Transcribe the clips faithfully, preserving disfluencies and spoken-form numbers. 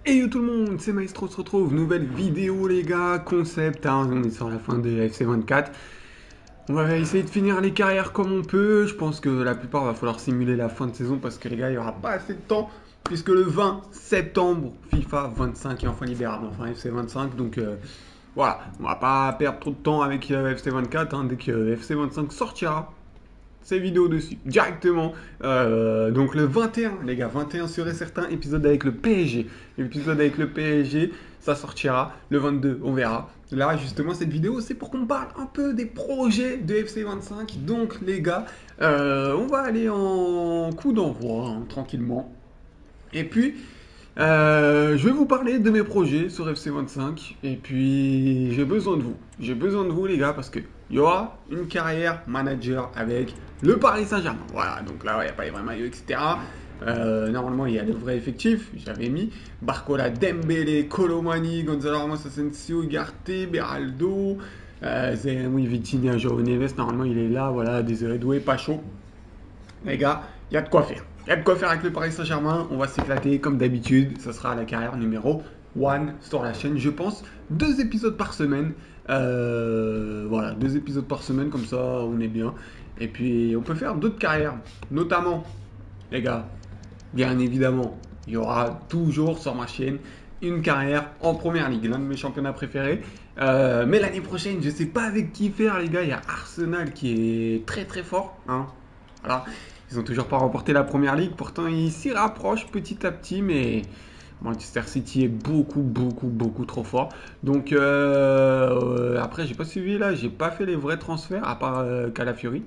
Et yo tout le monde, c'est Maestro se retrouve, nouvelle vidéo les gars, concept, hein, on est sur la fin de F C vingt-quatre. On va essayer de finir les carrières comme on peut, je pense que la plupart va falloir simuler la fin de saison parce que les gars, il n'y aura pas assez de temps. Puisque le vingt septembre, FIFA vingt-cinq est enfin libérable, enfin F C vingt-cinq, donc euh, voilà, on va pas perdre trop de temps avec euh, F C vingt-quatre, hein, dès que euh, F C vingt-cinq sortira, ces vidéos dessus, directement. Euh, donc le vingt et un, les gars, vingt et un serait certain, épisode avec le P S G. L'épisode avec le P S G, ça sortira. Le vingt-deux, on verra. Là, justement, cette vidéo, c'est pour qu'on parle un peu des projets de F C vingt-cinq. Donc, les gars, euh, on va aller en coup d'envoi, hein, tranquillement. Et puis, euh, je vais vous parler de mes projets sur F C vingt-cinq. Et puis, j'ai besoin de vous. J'ai besoin de vous, les gars, parce qu'il y aura une carrière manager avec le Paris Saint-Germain. Voilà, donc là, il n'y a pas les vrais maillots, et cetera. Euh, normalement, il y a le vrai effectif. J'avais mis Barcola, Dembélé, Colomani, Gonzalo Ramos, Asensio, Ugarte, Beraldo. Euh, oui, Vitinha, João Neves. Normalement, il est là. Voilà, Désiré Doué, pas chaud. Les gars, il y a de quoi faire. Il y a de quoi faire avec le Paris Saint-Germain. On va s'éclater comme d'habitude. Ça sera la carrière numéro un sur la chaîne, je pense. Deux épisodes par semaine. Euh, voilà, deux épisodes par semaine, comme ça on est bien. Et puis on peut faire d'autres carrières. Notamment, les gars, bien évidemment, il y aura toujours sur ma chaîne une carrière en première ligue, l'un de mes championnats préférés. Euh, mais l'année prochaine, je sais pas avec qui faire, les gars. Il y a Arsenal qui est très très fort, hein. Voilà. Ils n'ont toujours pas remporté la première ligue, pourtant ils s'y rapprochent petit à petit, mais Manchester City est beaucoup, beaucoup, beaucoup trop fort. Donc euh, après, j'ai pas suivi là, j'ai pas fait les vrais transferts à part euh, Calafiori.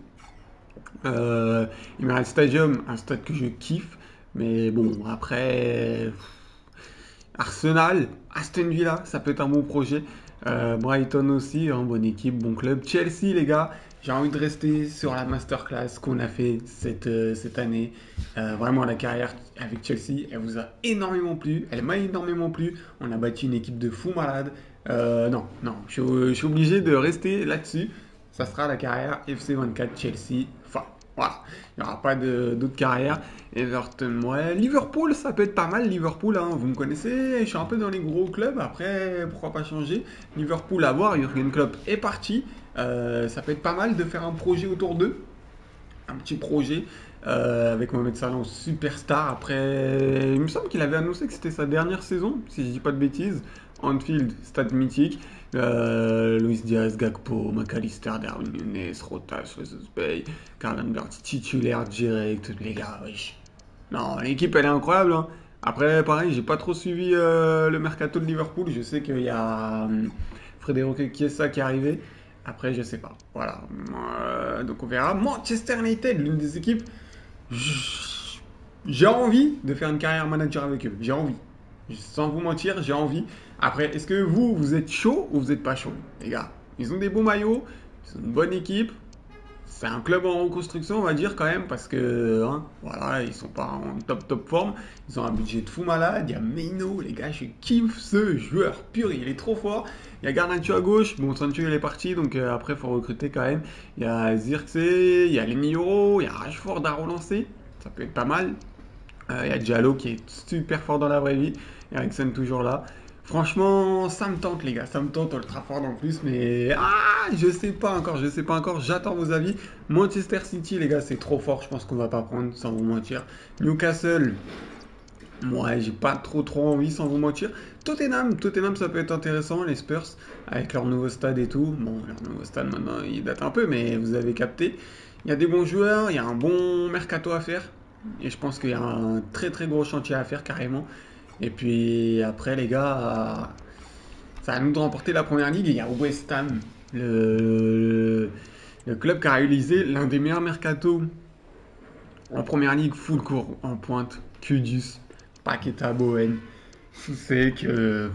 Euh, il me reste Stadium, un stade que je kiffe, mais bon, après Arsenal, Aston Villa, ça peut être un bon projet. Euh, Brighton aussi, hein, bonne équipe, bon club. Chelsea, les gars, j'ai envie de rester sur la masterclass qu'on a fait cette, euh, cette année. Euh, vraiment, la carrière avec Chelsea, elle vous a énormément plu. Elle m'a énormément plu. On a battu une équipe de fous malades. Euh, non, non, je, je suis obligé de rester là-dessus. Ça sera la carrière F C vingt-quatre Chelsea. Enfin, voilà. Il n'y aura pas de- d'autres carrières. Everton, ouais. Liverpool, ça peut être pas mal. Liverpool, hein, vous me connaissez. Je suis un peu dans les gros clubs. Après, pourquoi pas changer. Liverpool à voir. Jürgen Klopp est parti. Euh, ça peut être pas mal de faire un projet autour d'eux. Un petit projet euh, avec Mohamed Salah en superstar. Après, il me semble qu'il avait annoncé que c'était sa dernière saison, si je dis pas de bêtises. Anfield, stade mythique. Euh, Luis Diaz, Gakpo, McAllister, Darwin Nunes, Rotas, Jesus Bay, Carl Ancelotti, titulaire direct, les gars, wesh. Non, l'équipe elle est incroyable, hein. Après, pareil, j'ai pas trop suivi euh, le mercato de Liverpool. Je sais qu'il y a hum, Federico Chiesa qui est arrivé. Après, je sais pas. Voilà. Euh, donc on verra. Manchester United, l'une des équipes. j- J'ai envie de faire une carrière manager avec eux. J'ai envie. Sans vous mentir, j'ai envie. Après, est-ce que vous, vous êtes chaud ou vous êtes pas chaud, les gars? Ils ont des beaux maillots. Ils ont une bonne équipe. C'est un club en reconstruction, on va dire quand même, parce que hein, voilà, ils sont pas en top top forme. Ils ont un budget de fou malade. Il y a Meino, les gars, je kiffe ce joueur pur, il est trop fort. Il y a Garnacho à gauche, bon, Sancho il est parti, donc euh, après faut recruter quand même. Il y a Zirkzee, il y a Lenny Yoro, il y a Rashford à relancer, ça peut être pas mal. Euh, il y a Diallo qui est super fort dans la vraie vie. Eriksen toujours là. Franchement, ça me tente les gars, ça me tente Old Trafford en plus, mais ah, je sais pas encore, je sais pas encore, j'attends vos avis. Manchester City les gars, c'est trop fort, je pense qu'on va pas prendre sans vous mentir. Newcastle, moi j'ai pas trop trop envie sans vous mentir. Tottenham, Tottenham ça peut être intéressant, les Spurs avec leur nouveau stade et tout. Bon, leur nouveau stade maintenant il date un peu, mais vous avez capté. Il y a des bons joueurs, il y a un bon mercato à faire. Et je pense qu'il y a un très très gros chantier à faire carrément. Et puis après les gars, ça va nous de remporter la première ligue. Et il y a West Ham, le, le club qui a réalisé l'un des meilleurs mercatos en première ligue, full court, en pointe. Kudus, Paqueta, Bowen. C'est que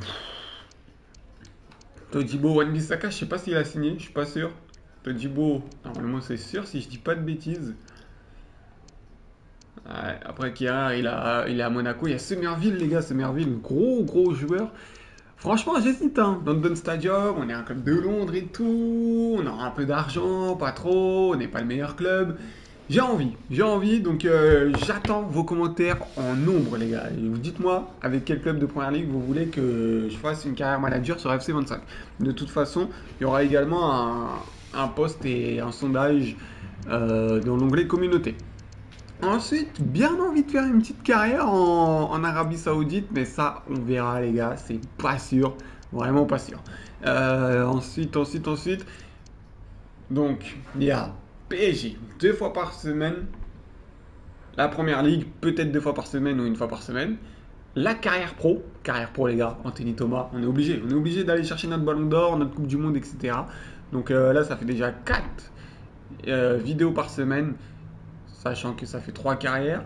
Todibo, Wan-Bissaka, je sais pas s'il a signé, je suis pas sûr. Todibo, normalement c'est sûr si je dis pas de bêtises. Ouais, après Kierar, il, a, il est à Monaco. Il y a Somerville, les gars. Somerville, gros, gros joueur. Franchement, j'hésite. Hein. London Stadium, on est un club de Londres et tout. On aura un peu d'argent, pas trop. On n'est pas le meilleur club. J'ai envie, j'ai envie, donc euh, j'attends vos commentaires en nombre, les gars. Et vous dites-moi avec quel club de première ligue vous voulez que je fasse une carrière manager sur F C vingt-cinq. De toute façon, il y aura également un, un post et un sondage euh, dans l'onglet communauté. Ensuite, bien envie de faire une petite carrière en, en Arabie Saoudite, mais ça, on verra, les gars, c'est pas sûr, vraiment pas sûr. Euh, ensuite, ensuite, ensuite, donc, il y a P S G deux fois par semaine, la première ligue peut-être deux fois par semaine ou une fois par semaine, la carrière pro, carrière pro les gars, Anthony Thomas, on est obligé, on est obligé d'aller chercher notre ballon d'or, notre coupe du monde, et cetera. Donc euh, là, ça fait déjà quatre euh, vidéos par semaine, sachant que ça fait trois carrières.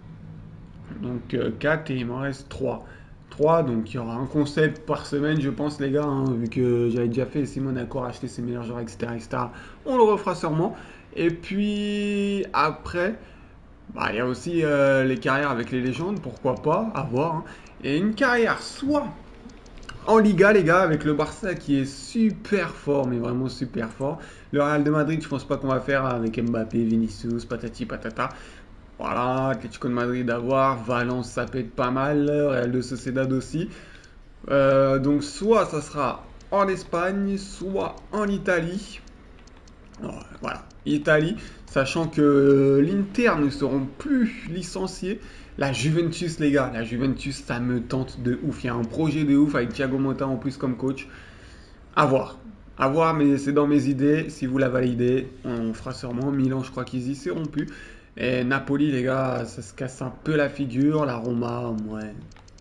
Donc euh, quatre et il m'en reste trois. trois, donc il y aura un concept par semaine, je pense, les gars, hein, vu que j'avais déjà fait, Simon a encore acheté ses meilleurs joueurs, et cetera, et cetera. On le refera sûrement. Et puis après, bah, il y a aussi euh, les carrières avec les légendes, pourquoi pas, à voir, hein. Et une carrière soit en Liga, les gars, avec le Barça qui est super fort, mais vraiment super fort. Le Real de Madrid, je pense pas qu'on va faire avec Mbappé, Vinicius, patati patata. Voilà, Atlético de Madrid à voir, Valence ça peut être pas mal, Real de Sociedad aussi. Euh, donc soit ça sera en Espagne, soit en Italie. Voilà, Italie, sachant que l'Inter ne seront plus licenciés. La Juventus, les gars, la Juventus, ça me tente de ouf. Il y a un projet de ouf avec Thiago Motta en plus comme coach. À voir. À voir, mais c'est dans mes idées. Si vous la validez, on fera sûrement. Milan, je crois qu'ils y seront plus. Et Napoli, les gars, ça se casse un peu la figure. La Roma, ouais.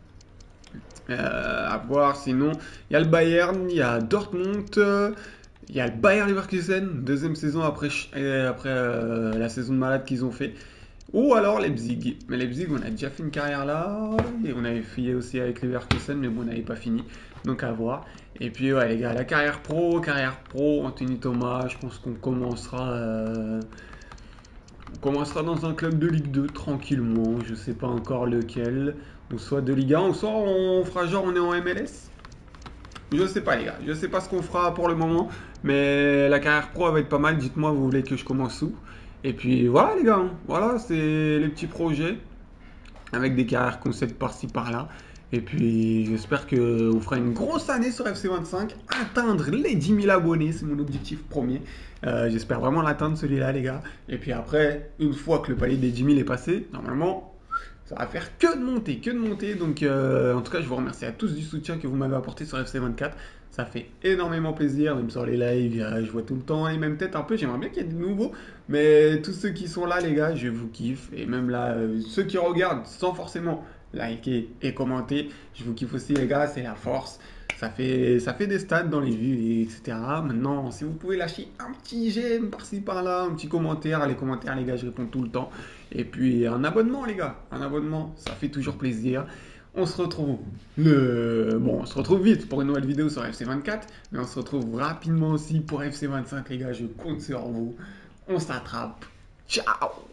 Euh, à voir, sinon, il y a le Bayern, il y a Dortmund, euh, il y a le Bayer Leverkusen, deuxième saison après, euh, après euh, la saison de malade qu'ils ont fait. Ou alors Leipzig. Mais Leipzig, on a déjà fait une carrière là. Et on avait fait aussi avec Leverkusen, mais bon, on n'avait pas fini. Donc à voir. Et puis, ouais, les gars, la carrière pro, carrière pro, Anthony Thomas, je pense qu'on commencera. euh, on commencera dans un club de Ligue deux tranquillement. Je sais pas encore lequel. Ou soit de Ligue un, ou soit on fera genre on est en M L S. Je sais pas les gars, je sais pas ce qu'on fera pour le moment, mais la carrière pro elle va être pas mal. Dites-moi, vous voulez que je commence où? Et puis voilà les gars, hein. Voilà, c'est les petits projets avec des carrières concept par-ci par-là. Et puis j'espère que on fera une grosse année sur F C vingt-cinq, atteindre les dix mille abonnés, c'est mon objectif premier. Euh, j'espère vraiment l'atteindre celui-là les gars. Et puis après, une fois que le palier des dix mille est passé, normalement ça va faire que de monter, que de monter. Donc, euh, en tout cas, je vous remercie à tous du soutien que vous m'avez apporté sur F C vingt-quatre. Ça fait énormément plaisir, même sur les lives, je vois tout le temps les mêmes têtes un peu. J'aimerais bien qu'il y ait de nouveaux, mais tous ceux qui sont là, les gars, je vous kiffe. Et même là, euh, ceux qui regardent sans forcément liker et commenter, je vous kiffe aussi, les gars, c'est la force. Ça fait, ça fait des stats dans les vues, et etc. Maintenant, si vous pouvez lâcher un petit j'aime par-ci par-là, un petit commentaire, les commentaires, les gars, je réponds tout le temps. Et puis un abonnement, les gars, un abonnement, ça fait toujours plaisir. On se retrouve le... Bon, on se retrouve vite pour une nouvelle vidéo sur F C vingt-quatre, mais on se retrouve rapidement aussi pour F C vingt-cinq, les gars, je compte sur vous. On s'attrape. Ciao!